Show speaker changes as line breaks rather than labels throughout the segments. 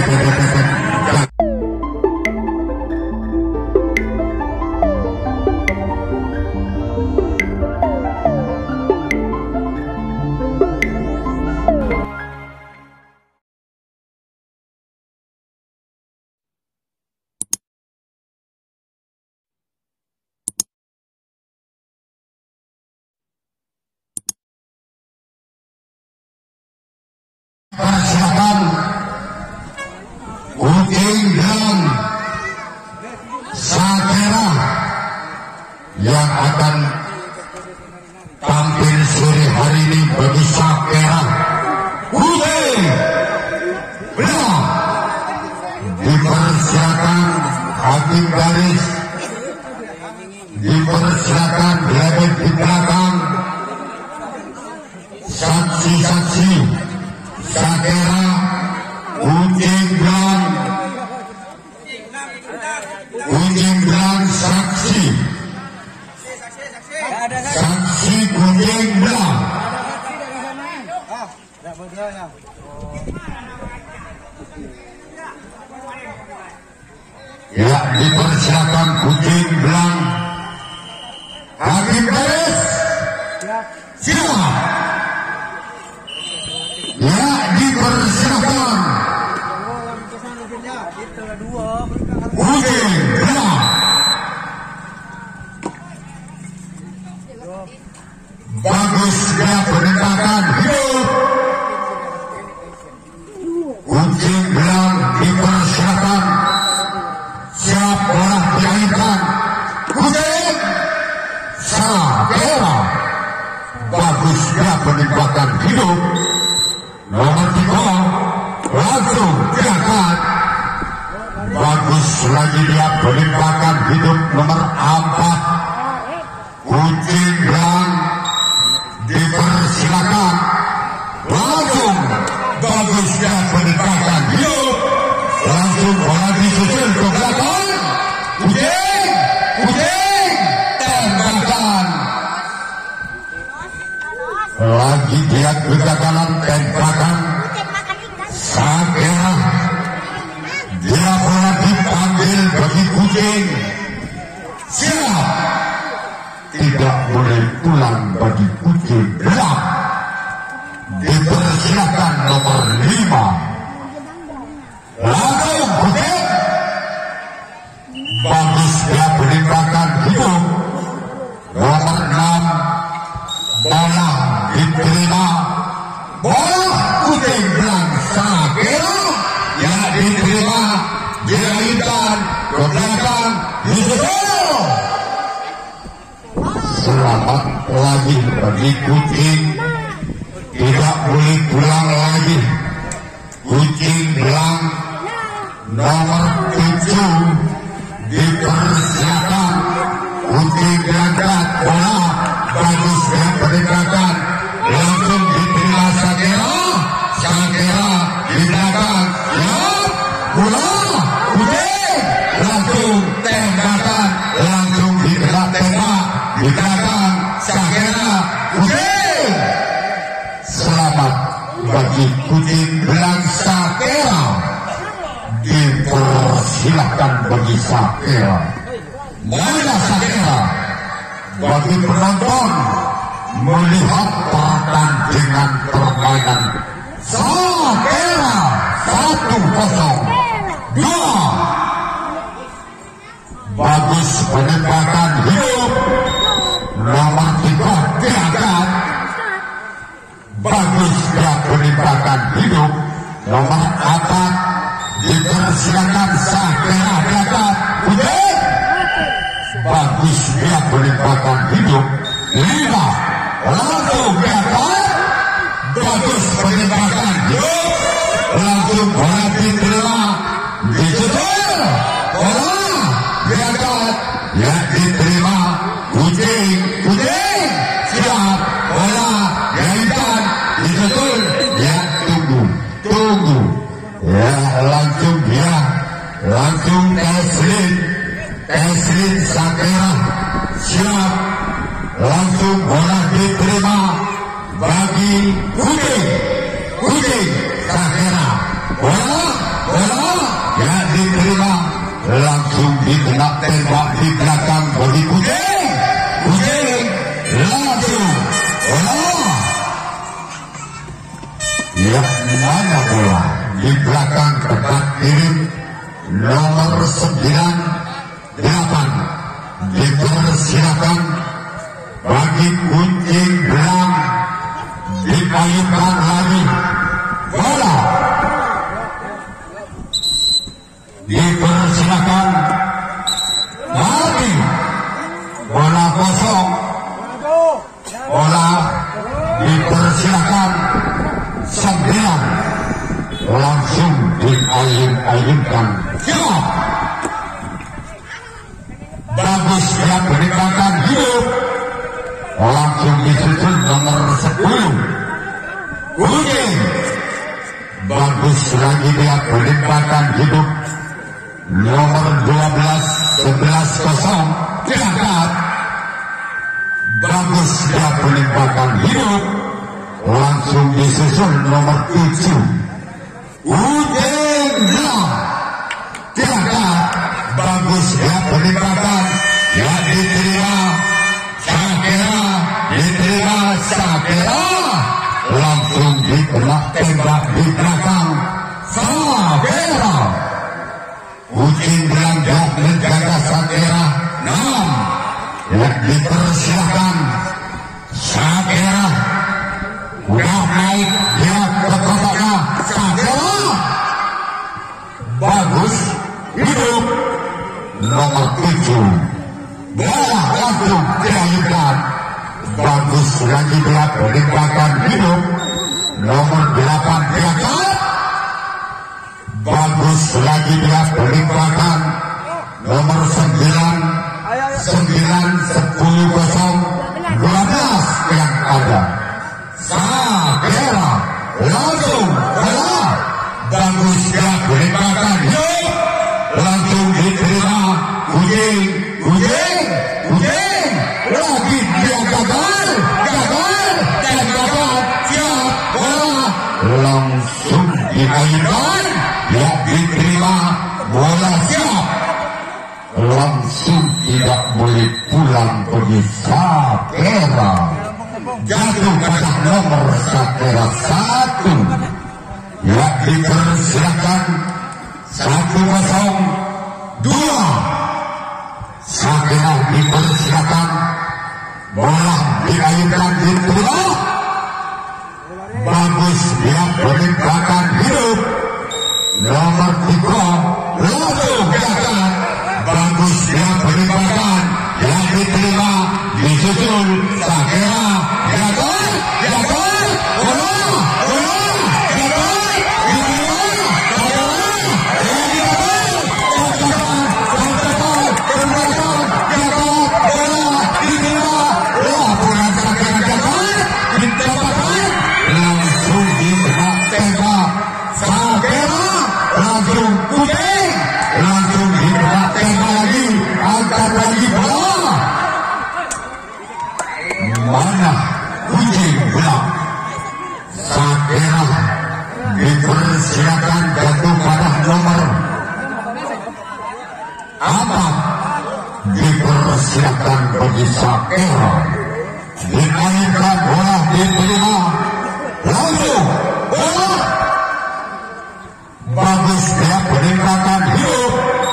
Persilakan Kucing dan Sakera yang akan tampil sore hari ini bagi Sakera. Kucing belah dipersilakan hakim garis, dipersilakan berada di belakang saksi-saksi Sakera, Kucing belang saksi Kucing belang. Ya, dipersilakan Kucing belang. Hakim garis, siap. Ya, dipersilakan Kucing belang. Bagus dia penembakan hidup. Kucing belang dipersilakan. Siap bola diainkan. Kucing Sakera. Bagus dia penembakan hidup. Nomor 3 langsung diangkat. Bagus lagi dia penembakan hidup nomor 4. Kucing belang dipersilakan. Langsung bagus dia penembakan hidup. Langsung bola disusul ke belakang. Kucing tembakan. Lagi dia kegagalan tembakan Sakera. Dia bola dipanggil bagi Kucing. Siap. Tidak boleh pulang bagi Kucing belang. Dipersilakan nomor 5. Langsung Kucing. Bagus dia penembakan hidup. Nomor 6. Bola diterima. Bola Kucing belang Sakera. Ya, diterima. Diainkan ke belakang. Disusul. Selamat lagi bagi Kucing. Tidak boleh pulang lagi. Kucing belang nomor 7 dipersilakan. Kucing diangkat bola. Bagus dengan penembakan. Langsung diterima Sakera. Sakera di belakang. Ya, bola Kucing. Langsung tembakan. Langsung digerak tembak. Di belakang Sakera. Kucing. Selamat bagi Kucing belang Sakera. Dipersilakan bagi Sakera. Mana Sakera? Bagi penonton melihat pertandingan permainan Sakera 1-0. 2. Bagus penembakan hidup. Nomor 3 diangkat. Bagus dia penembakan hidup. Nomor 4 dipersilakan Sakera diangkat. Kucing. Bagus dia penembakan hidup. 5 langsung diangkat. Bagus penembakan hidup. Langsung bola diterima. Disusul. Bola diangkat. Ya, diterima. Kucing siap. Bola diainkan. Disusul. Ya, tunggu. Ya, langsung Tesrin Sakera siap. Langsung bola diterima bagi Kucing Sakera. Bola langsung dikena tembak di belakang bagi Kucing langsung yang mana bola di belakang dekat kiri nomor 98 dipersilakan bagi Kucing Belang dikayukan lagi bola dipersilakan lagi bola kosong bola dipersilakan 9 langsung diayun-ayunkan siap bagus dia peningkatan hidup langsung disusun nomor 10 Kucing bagus lagi dia peningkatan hidup nomor 12 11-0 diangkat bagus dia peningkatan hidup langsung disusul nomor 7 Kucing Belang diangkat bagus dia peningkatan ya diterima Sakera langsung dikena tembak di belakang Sakera Kucing Belang menjaga Sakera 6 yang dipersilakan Sakera udah naik dia ke kotaknya Sakera bagus hidup nomor 7 bola langsung diayunkan bagus lagi dia peningkatan hidup nomor 8 diangkat bagus lagi dia peningkatan nomor 9 10-0 12 yang ada Sakera langsung bola bagus dia peningkatan hidup langsung diterima Kucing lagi dia gagal siap bola langsung diayunkan ya diterima bola siap langsung tidak boleh pulang bagi Sakera jatuh pada nomor Sakera 1 ya dipersilakan 1-0 2 Sakera dipersilakan bola diayunkan diterima bagus dia peningkatan hidup nomor 3 langsung diangkat bagus dia peningkatan yang diterima disusul Sakera gagal bola mana Kucing Belang Sakera dipersilakan jatuh pada nomor 4 dipersilakan bagi Sakera dimainkan bola diterima langsung bola bagus dia peningkatan hidup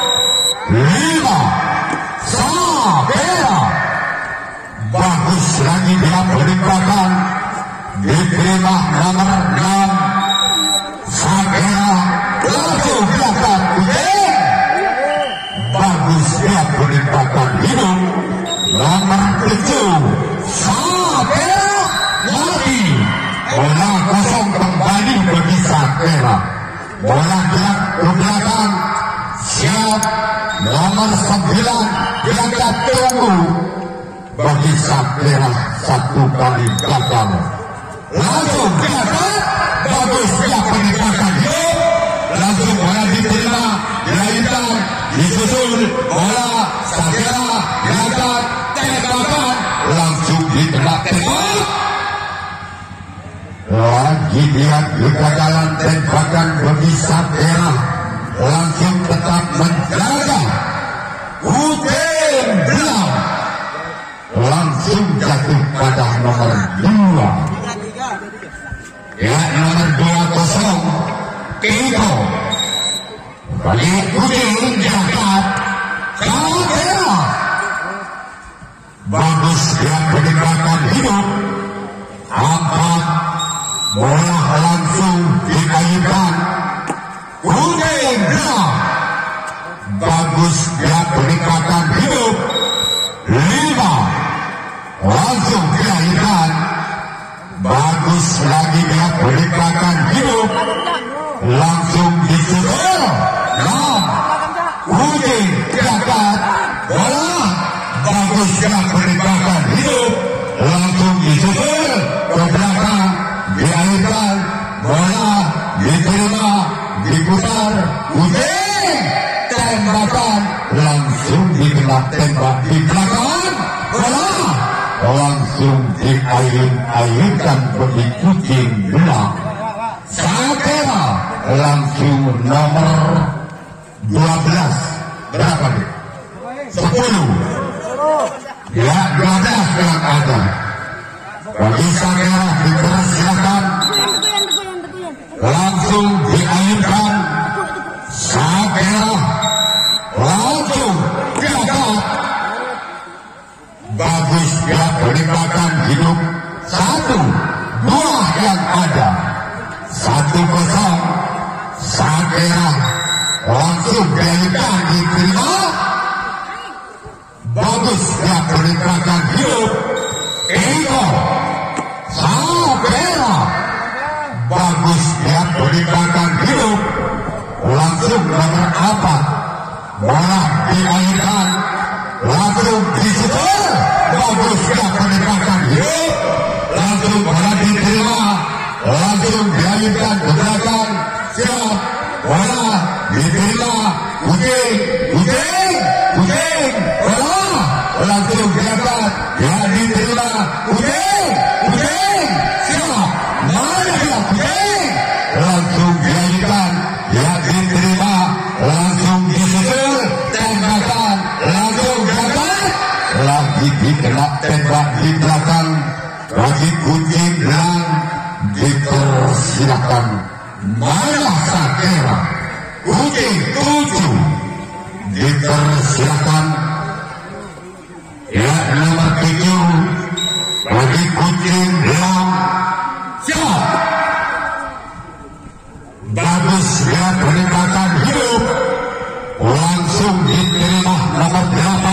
5 Sakera bagus lagi dia peningkatan diterima nomor 6 Sakera langsung diangkat Kucing bagus dia peningkatan hidup nomor 7 Sakera lagi bola kosong kembali bagi Sakera bola gerak ke belakang siap nomor 9 diangkat tunggu bagi Sakera 1 kali gagal langsung diangkat bagus dia peningkatan hidup langsung bola diterima dilayunkan disusul bola Sakera diangkat tembakan langsung ditembak lagi dia kegagalan tembakan bagi Sakera langsung tetap menjaga Ujen Belang langsung jatuh pada nomor 2. Ya, nomor 20 Kiko balik Ujen jahat Kagera. Bagus dia pendekatan hidup. Angkat bola langsung dikaitkan Ujen Belang. Bagus dia pendekatan hidup. 5 langsung dilahirkan. Bagus lagi dia pendekatan hidup. Langsung disusul. 6 Ujen diangkat bola. Bagus dia pendekatan hidup. Langsung disusul ke belakang. Dialirkan bola. Diterima. Diputar. Ujen tembakan langsung dikena tembak di belakang. Bola langsung diayun-ayunkan bagi Ujen Belang. Sakera langsung nomor 12. Berapa nih? 10. Ya, 12 yang ada. Bagi Sakera dipersilakan. Langsung diayunkan. Sakera langsung diangkat. Bagus dia pendekatan hidup. 1, 2 yang ada. 1-0. Sakera langsung diayunkan diterima. Bagus dia pendekatan hidup. Eko Sakera. Bagus dia pendekatan hidup. Langsung nomor 4. Bola dialirkan. Langsung disusul. Bagus dia pendekatan hidup. Langsung bola diterima. Langsung dialirkan ke belakang. Siap. Bola diterima. Ujen. Bola langsung diangkat. Ya diterima. Ujen. Siap. Mana dia Ujen. Langsung dialirkan. Ya diterima. Langsung disusul. Tembakan. Langsung diangkat. Lagi dikena tembak di belakang. Bagi Ujen Belang dipersilakan. Mana Sakera. Ujen 7 dipersilakan. Ya, nomor 7 bagi Ujen Belang. Siap. Bagus dia pendekatan hidup. Langsung diterima nomor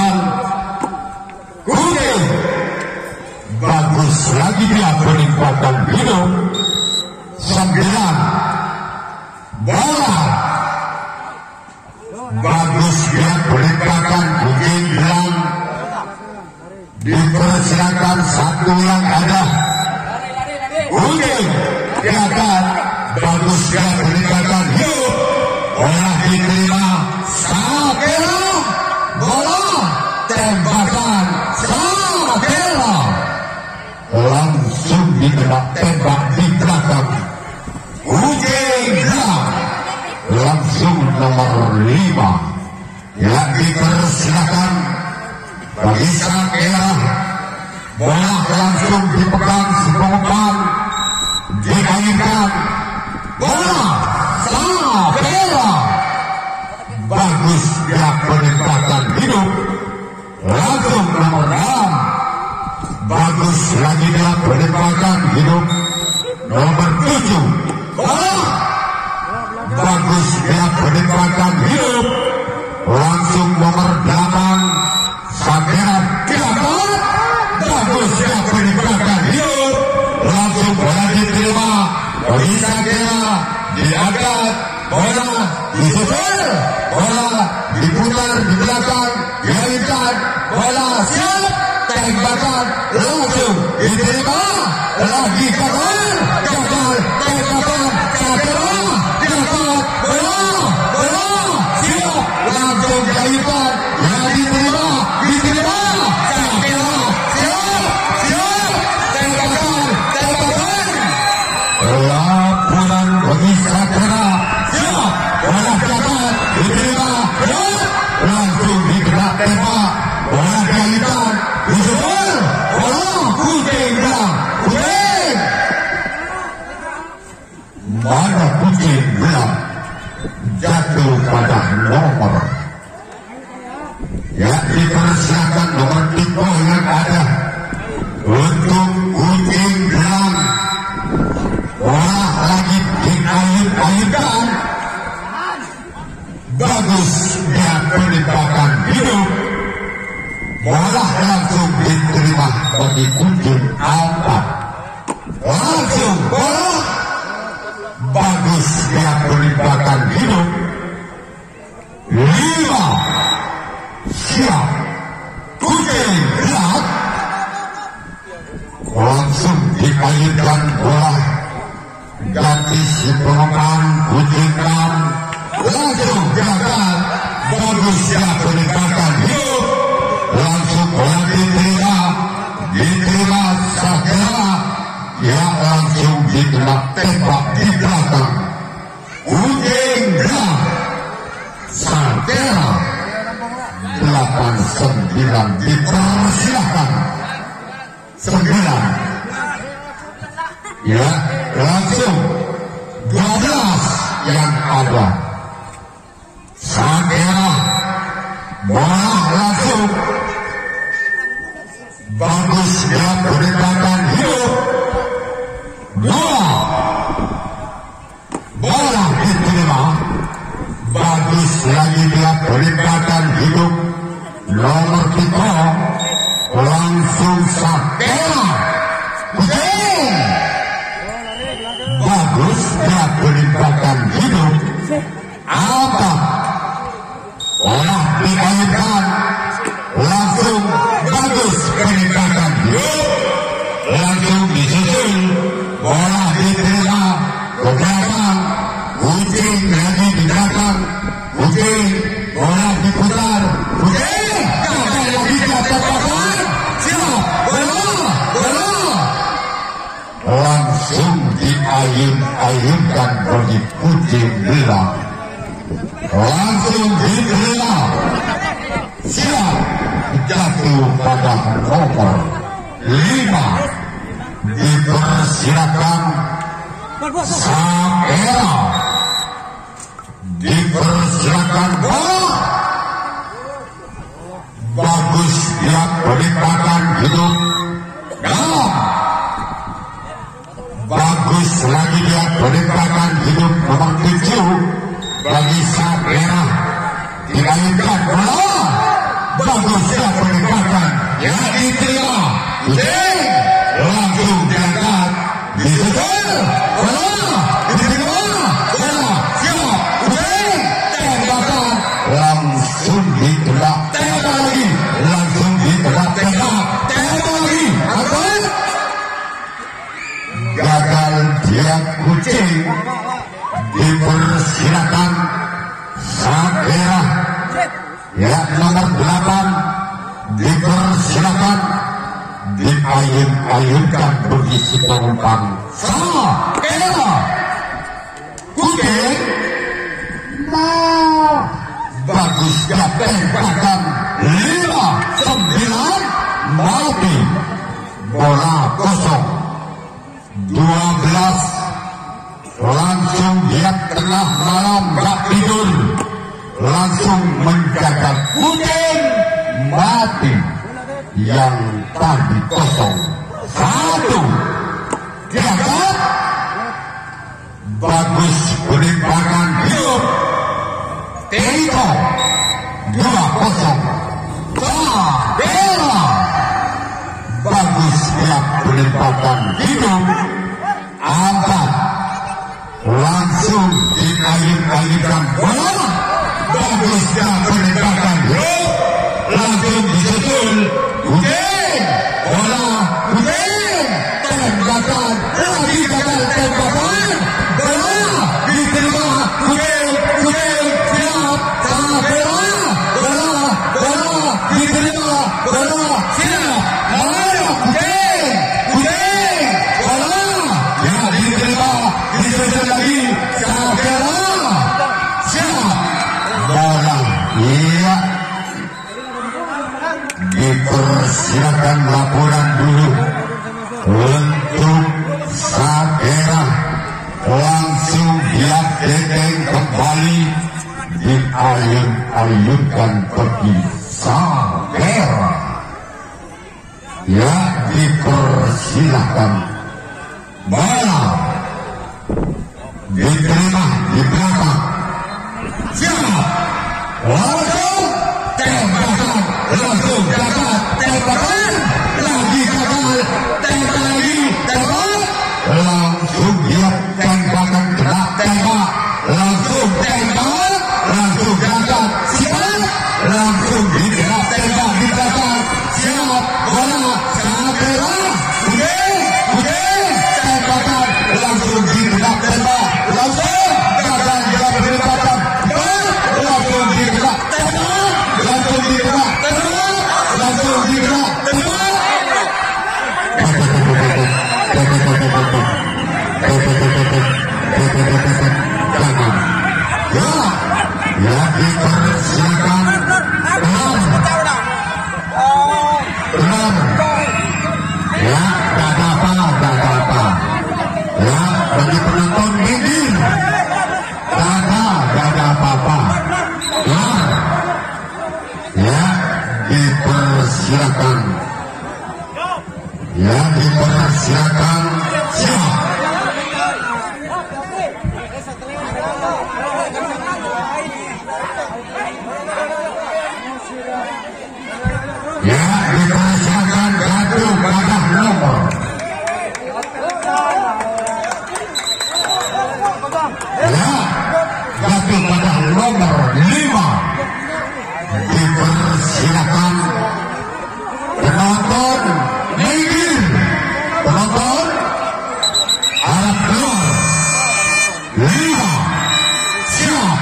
8 Ujen. Bagus lagi dia pendekatan hidup. 9 bola. Bagus dia pendekatan Ujen Belang. Dipersilakan 1 yang ada. Ujen diangkat. Bagus dia pendekatan hidup. Bola diterima. Sakera. Bola tembakan. Sakera langsung dikena tembak di belakang. Ujen Belang langsung nomor 5. Ya, dipersilakan bagi Sakera. Bola langsung dipegang sepokan. Dimainkan. Bola Sakera. Bagus dia pendekatan hidup. Langsung nomor 6. Bagus lagi dia pendekatan hidup. Nomor 7 bola. Bagus dia pendekatan hidup. Langsung nomor 8 Sakera diangkat. Bagus dia pendekatan hidup. Langsung bola diterima. Bagi Sakera diangkat. Bola disusul. Bola diputar di belakang. Dialirkan. Bola siap. Tembakan langsung diterima. Lagi gagal. Tembakan Sakera diangkat. Bola siap. Langsung dialirkan. Ya diterima. Sakera siap. Tembakan. Laporan bagi Sakera siap. Bola dapat diterima. Langsung dikena mana kucing gelap jatuh pada nomor. Ya, dipersiapkan nomor 3 yang ada untuk kucing gelap. Wah, lagi diayun-ayunkan. Bagus dia penembakan hidup. Bola langsung diterima bagi kucing 4. Langsung bola. Bagus dia penembakan hidup. 5. Siap. Kucing gelap. Langsung diayunkan bola. Ganti si pemain kucing gelap. Langsung gagal. Bagus dia penembakan hidup. Langsung bola diterima Sakera. Ya, langsung ditembak tembak di belakang. Kucing gelap. Sakera 8-9 dipersilakan. 9. Ya, langsung 12 yang ada. Sakera bola langsung. Bagus dia penembakan hidup. 2. Bola diterima. Bagus lagi dia penembakan hidup. Nomor 3. Langsung Sakera. Kucing. Bagus dia penembakan hidup. 4. Bola diayunkan. Langsung bagus penembakan hidup. Langsung disusul. Bola diterima ke belakang. Kucing lagi di belakang. Kucing bola diputar. Kucing gagal lagi jatuh pasan. Siap bola. Langsung diayun-ayunkan bagi kucing gelap. Langsung diterima. Siap jatuh pada nomor 5. Dipersilakan Sakera. Dipersilakan bola. Bagus dia penembakan hidup. 6. Bagus lagi dia penembakan hidup nomor 7 bagi Sakera. Diayunkan bola. Bagus dia penembakan. Ya, diterima. Kucing langsung diangkat. Disusul. Bola diterima. Bola siap. Kucing tembakan. Langsung ditembak. Tembak lagi. Langsung ditembak. Tembak lagi. Angkat. Gagal dia kucing. Dipersilakan Sakera. Ya, nomor 8 dipersilakan. Diayun-ayunkan bagi si penumpang Sakera. Kucing mau. Bagus dia tembakan. 5-9 mati. Bola kosong. 12. Langsung dia tengah malam gak tidur. Langsung menjaga kucing mati. Yang tadi kosong. 1. Diangkat. Bagus penembakan hidup. 3. 2-0. Sakera. Bagus dia penembakan hidup. 4. Langsung diayun-ayunkan bola. Bagus dia penembakan hidup. Langsung disusul. Kucing bola. Kucing tembakan. Lagi gagal tembakan. Bola diterima. Kucing siap. Sakera. Bola diterima. Bola siap. Ayo kucing bola. Ya, diterima. Disusul lagi. Sakera siap. Bola. Iya. Dipersilakan laporan dulu untuk Sakera. Langsung dendeng kembali diayun-ayunkan pergi Sagera. Ya, dipersilahkan bola diterima di belakang. Siap, langsung tembakan, langsung gagal, tembakan lagi gagal, tembak lagi, tembak langsung dia tembakan kena tembak, langsung tembak, langsung gagal, siap, langsung dikena tembak di belakang. Siap, bola Sagera, tembakan langsung dikena tembak, langsung gagal juga penempatan, langsung dikena tembak, langsung dikena tembak, langsung dikena tembak. Ya, dipersilakan benar. Ya, gak apa-apa. Ya, bagi penonton minggir. Gak ada apa-apa. Ya, dipersilakan. Ya, dipersilakan. Siap. Ya, dipersilakan jatuh pada nomor. Ya, jatuh pada nomor 5. Dipersilakan penonton minggir. Penonton harap keluar. 5. Siap.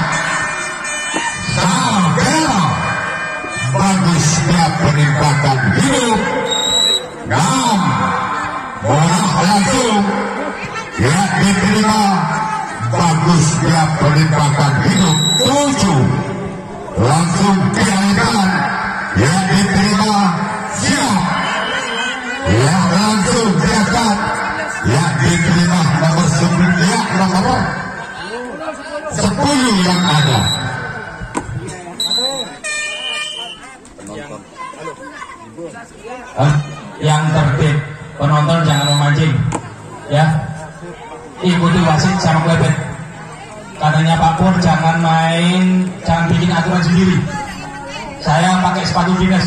Sagera. Bagus dia penembakan hidup. 6. Bola langsung. Ya, diterima. Bagus dia penembakan hidup. 7. Langsung dialihkan. Ya, diterima. Siap. Ya, langsung diangkat. Ya, diterima nomor 9. Ya, nomor 10 yang ada.
Yang tertib, penonton jangan memancing, ya. Ikuti wasit sama klepet. Katanya Pak Pur jangan bikin aturan sendiri. Saya pakai sepatu dinas,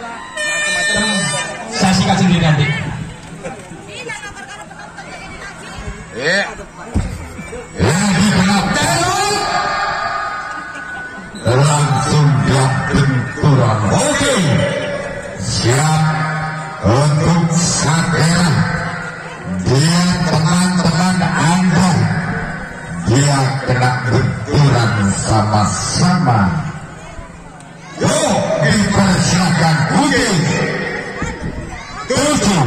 saya sikat sendiri nanti.
Langsung dia benturan. Oke, siap untuk Sagera. Dia teman-teman Anda, dia kena benturan sama-sama. Yuk, dipersilakan Udin. 7.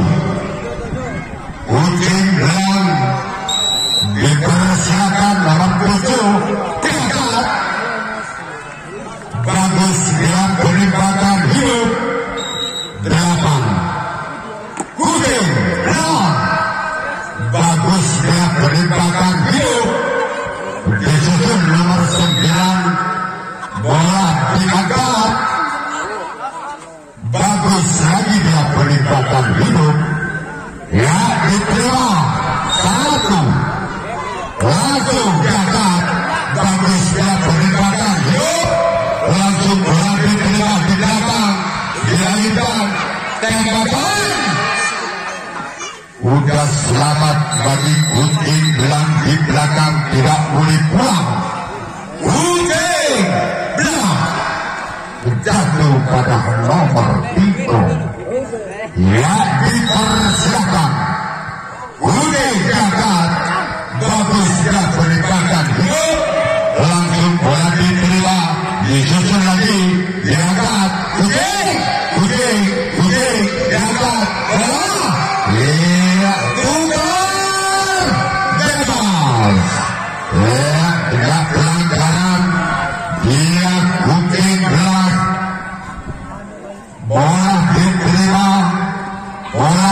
Udin Lang. Dipersilakan nomor 7. Diangkat. Bagus dia penembakan hidup. 8. Udin Lang. Bagus dia penembakan hidup. Disusul nomor 9. Bola diangkat. Bagus lagi dia penembakan hidup. Ya, diterima. 1. Langsung diangkat. Bagus dia penembakan hidup. Langsung bola diterima di belakang. Dialihkan. Tembakan. Udah selamat bagi Udin Lang di belakang, tidak boleh pulang. Udin Lang jatuh pada nomor 3. Ya, dipersilakan. Udin gagal. Bagus dia penembakan hidup. Langsung bola diterima. Disusul lagi. Diangkat. Udin diangkat. Bola. Ya, tukar. Bebas. Ya, tidak pelanggaran. Dia Udin Lang. Bola diterima. Bola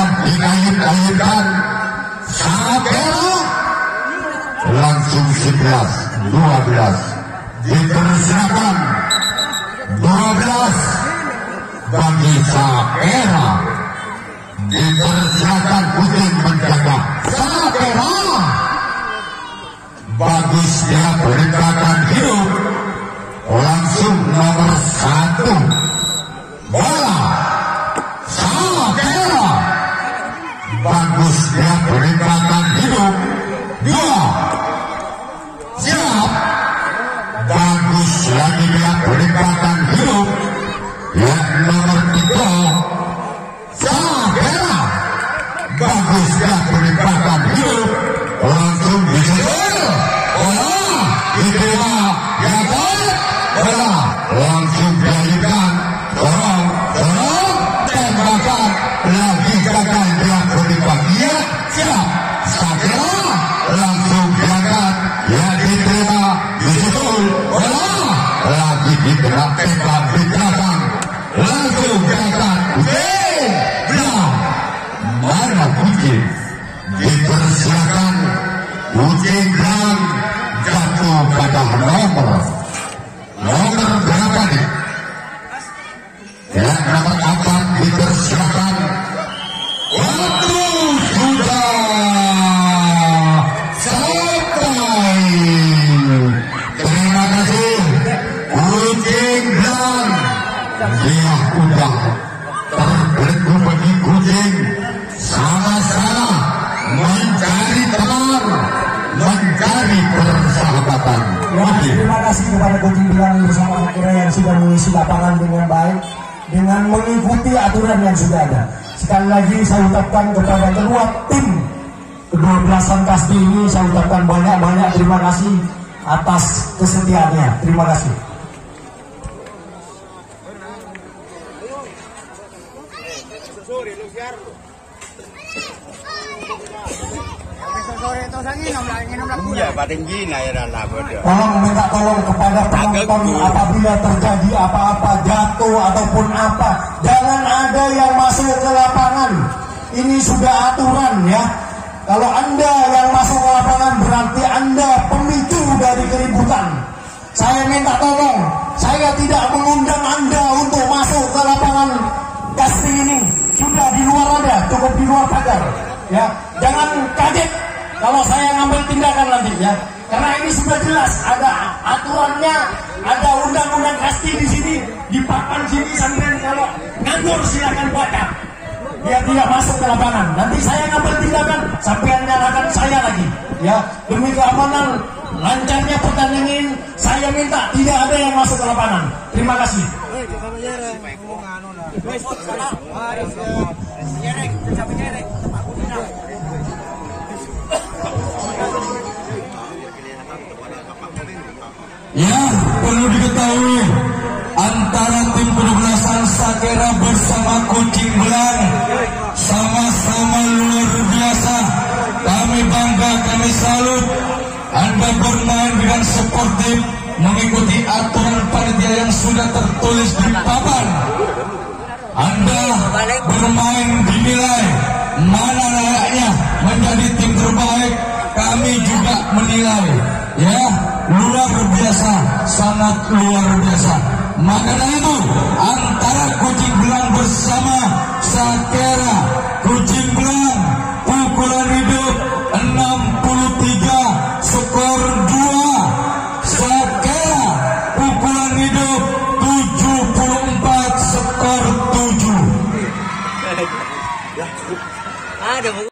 dikait-kaitkan. Sagera langsung 11. 12 dipersilakan 12 bagi Sakera, dipersilakan Kucing menjaga Sakera. Bagus dia berdekatan hidup, langsung nomor 1 bola Sakera. Bagus dia berdekatan hidup 2 siap. Bagus lagi dia berdekatan hidup yang nomor 3 Sakera. Bagus dia berdekatan hidup, langsung dijual bola diterima yang baik, bola langsung dialihkan, dorong tembakan lagi gagal dia berdekatan. Iya siap. Sakera langsung diangkat, ya diterima dijual bola lagi diterima tembak di belakang, langsung diangkat. Bilang mana Kucing? Dipersilakan Kucing bilang jatuh pada nomor berapa nih? Ya nomor 4 dipersilakan. Waktu sudah selesai. Terima kasih Kucing bilang. Dia udah terbelenggu bagi Kucing, sama-sama mencari teman, mencari persahabatan.
Terima kasih kepada Kucing Bilang bersama Sakera yang sudah mengisi lapangan dengan baik, dengan mengikuti aturan yang sudah ada. Sekali lagi saya ucapkan kepada kedua tim ke-12an Kasti ini, saya ucapkan banyak-banyak terima kasih atas kesetiaannya. Terima kasih. Tolong minta tolong kepada penonton, apabila terjadi apa-apa, jatuh ataupun apa, jangan ada yang masuk ke lapangan. Ini sudah aturan ya. Kalau Anda yang masuk ke lapangan berarti Anda pemicu dari keributan. Saya minta tolong, saya tidak mengundang Anda untuk masuk ke lapangan casting ini. Sudah di luar ada, cukup di luar pagar. Ya, jangan kaget kalau saya ngambil tindakan nanti ya. Karena ini sudah jelas, ada aturannya, ada undang-undang casting di sini, di papan sini sampai kalau nganggur silakan baca. Dia tidak masuk ke lapangan. Nanti saya ngambil tindakan, sampai nyalakan saya lagi. Ya, demi keamanan lancarnya pertandingan ini, saya minta tidak ada yang masuk ke lapangan. Terima kasih.
Ya, perlu diketahui antara tim 12an Sakera bersama Kucing Belang sama-sama luar biasa. Kami bangga, kami salut. Anda bermain dengan sportif, mengikuti aturan panitia yang sudah tertulis di papan. Anda bermain dinilai mana layaknya menjadi tim terbaik. Kami juga menilai, ya, luar biasa, sangat luar biasa. Maka dari itu antara Kucing Belang bersama Sakera, Kucing Belang pukulan hidup 63 skor 2, Sakera pukulan hidup 74 skor 7.